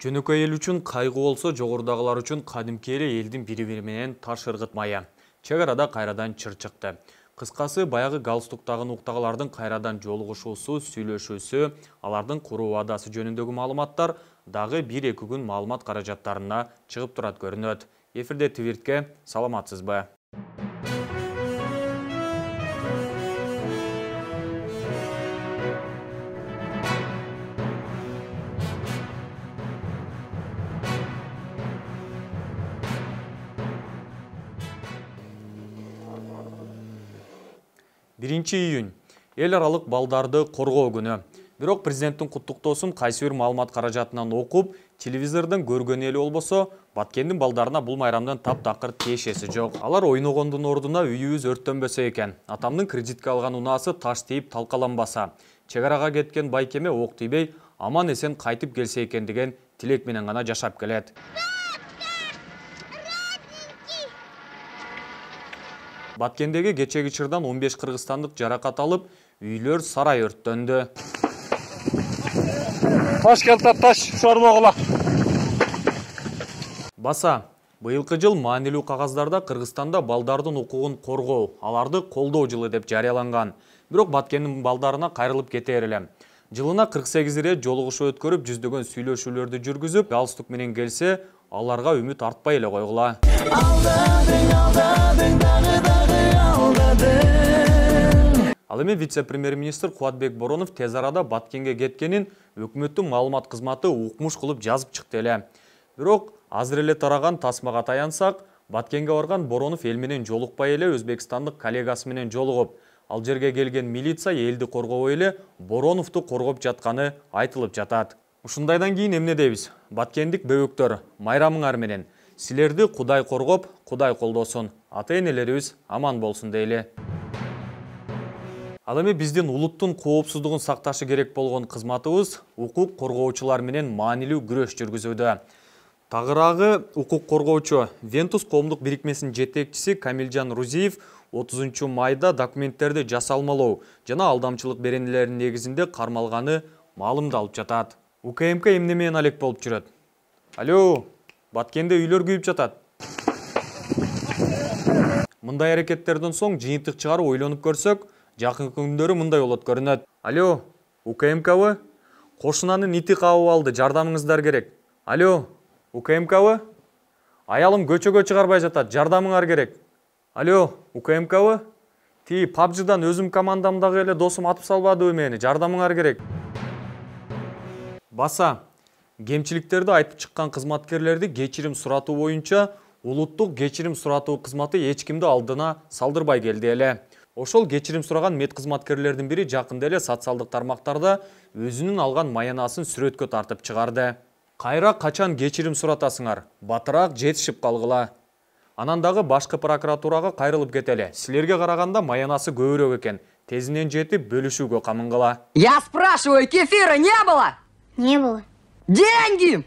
Жөнөкөй эл үчүн кайгы болсо, жогорудагылар үчүн кадимки эле элдин бири-бири менен таш ыргытмая. Чек арада кайрадан чыр чыкты. Кыскасы, баягы галстуктагы уктагылардын кайрадан жолугушуусу, сүйлөшүүсү, алардын куруу убадасы жөнүндөгү маалыматтар дагы 1-2 күн маалымат каражаттарына чыгып турат көрүнөт. Эфирде Твиртке саламатсызбы? Июнь эл аралык балдарды коргоо күнү. Бирок президенттин куттуктоосун кайсы бир маалымат каражатынан окуп, телевизордон көргөн эли болбосо, Баткендин балдарына бул майрамдын таптакыр тиешеси жок. Алар ойногондун ордуна үйүбүз өрттөнбөсө экен. Атамдын кредитке алган унаасы таш тийип талкаланбаса, чек арага кеткен байкеме ок тийбей, аман эсен кайтып келсе экен деген тилек менен гана жашап келет. Баткендеги кечеги чырдан 15 кыргызстандык жаракат алып, үйлөр сарай өрттөндү. Ташкентте таш шорлогула. Баса, быйылкы жыл маанилүү кагаздарда Кыргызстанда балдардын укугун коргоо, аларды колдоо жылы деп жарыяланган. Бирок Баткендин балдарына кайрылып кетер элем. Жылына 48 ирет жолугушуу өткөрүп, жүздөгөн сүйлөшүүлөрдү жүргүзүп, галстук менен келсе, аларга үмүт артпай эле койгула. Ал эми вице-премьер-министр Кубатбек Боронов тез арада Баткенге кеткенин өкмөттүн маалымат кызматы укмуш кылып жазып чыкты эле. Бирок азыр эле тараган тасмага таянсак, Баткенге барган Боронов эл менен жолукпай эле өзбекстандык коллегасы менен жолугуп, ал жерге келген милиция элди коргобой эле Бороновду коргоп жатканы айтылып жатат. Ушундайдан кийин эмне дейбиз? Баткендик бөбөктөр, майрамыңар менен силерди Кудай коргоп, Кудай колдосун, ата-энелерибиз аман болсун дейли. Ал эми биздин улуттун коопсуздугун сакташы керек болгон кызматыбыз укук коргоочулар менен маанилүү күрөш жүргүзүүдө. Тагыраагы укук коргоочу Вентус коомдук бирикмесинин жетекчиси Камилжан Рузиев 30 майда документтерди жасалмалоо жана алдамчылык беренелеринин негизинде кармалганы маалымдалып жатат. УКМК эмне менен алек болуп жүрөт? Алло, Баткенде үйлөр күйүп жатат. Мындай аракеттерден соң жыйынтык чыгарып ойлонуп көрсөк, жакын күндөрү мындай болот көрүнөт. Алло, УКМКбы? Кошунанын ити кабып алды, жардамыңыздар керек. Алло, УКМКбы? Аялым көчөгө чыгарбай жатат, жардамыңар керек. Алло, УКМКбы? Ти PUBG'дан өзүм командамдагы эле досум атып салбадыбы мени, жардамыңар керек. Баса, кемчиликтерди айтып чыккан кызматкерлерди кечирим суратуу боюнча улуттук кечирим суратуу кызматы эч кимди алдына салдырбай келди эле. Ошол кечирим сураган мед кызматкерлердин бири жакында эле социалдык тармактарда өзүнүн алган маянасын сүрөткө тартып чыгарды. Кайра качан кечирим суратасыңар? Батыраак жетишип калгыла. Анан дагы башкы прокуратурага кайрылып кетели. Силерге караганда маянасы көбүрөөк экен. Тезинен жетип бөлүшүүгө камынгыла. Я спрашиваю, кефира не было? Не было. Деньги!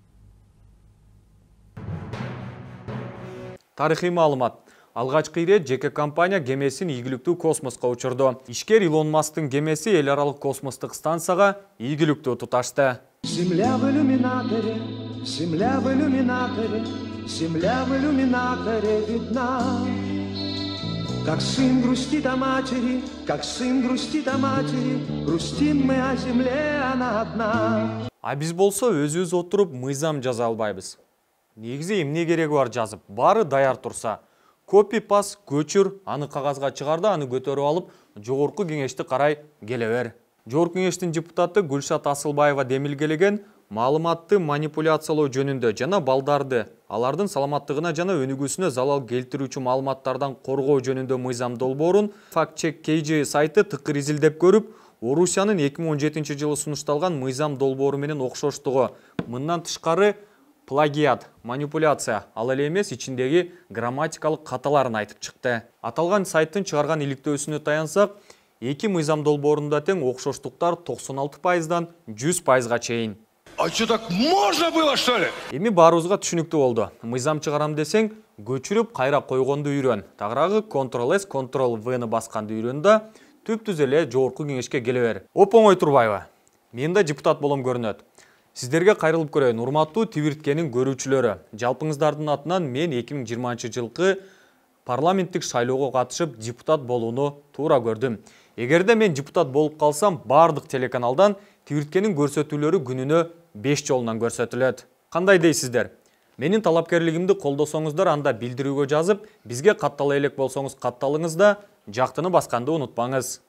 Тарыхый маалымат. Алгачкы ирет жеке компания кемесин ийгиликтүү космоско учурду. Ишкер Илон Масктын кемеси эл аралык космостук станцияга ийгиликтүү туташты. Земля в иллюминаторе, земля в иллюминаторе, земля в иллюминаторе видна. Как сын грустит о матери, как сын грустит о матери, грустим мы о земле, она одна. А биз болсо өзүбүз отуруп мыйзам жаза албайбыз. Негизи эмне кереги бар жазып, баары даяр турса. Копи пас көчүр, аны кагазга чыгарды, аны көтөрүп алып, жогорку кеңешти карай келе бер. Жогорку кеңештин депутаты Гүлшат Асылбаева демилгелеген маалыматты манипуляциялоо жөнүндө жана балдарды алардын саламаттыгына жана өнүгүүсүнө залал келтирүүчү маалыматтардан коргоо жөнүндө мыйзам долбоорун Fact-Check KG сайты тыкыр изилдеп көрүп, Орусиянын 2017 жылы сунушталган мыйзам долбоору менен окшоштугу, мындан тышкары плагиат, манипуляция, ал эле эмес ичиндеги грамматикалык каталарын айтып чыкты. Аталган сайттын чыгарган иликтөөсүнө таянсак, эки мыйзам долбоорунда тең окшоштуктар 96%дан 100%га чейин. А что, так можно было, что ли? Эми баарыбызга түшүнүктүү болду. Мыйзам чыгарам десең, көчүрүп кайра койгонду үйрөн. Тагыраагы Ctrl+S, Ctrl+V басканды үйрөн да, түп-түз эле жогорку кеңешке келе бер. Оп оңой турбайбы? Мен да депутат болом көрүнөт. Сіздерге қайрылып көрейін, урматтуу Тивирткенин көрүүчүлөрү. Жалпыңыздардын атынан мен 2020 жылкы парламенттик шайлоого катышып депутат болууну туура көрдүм. Эгерде мен депутат болуп калсам, бардык телеканалдан Тивирткенин көрсөтүүлөрү күнүнө 5 жолунан көрсөтүлөт. Кандай дейсиздер? Менин талапкерлигимди колдосоңуздар, анда билдирүүгө жазып, бизге каттала элек болсоңуз катталыңыз да, жактыны басканды унутпаңыз.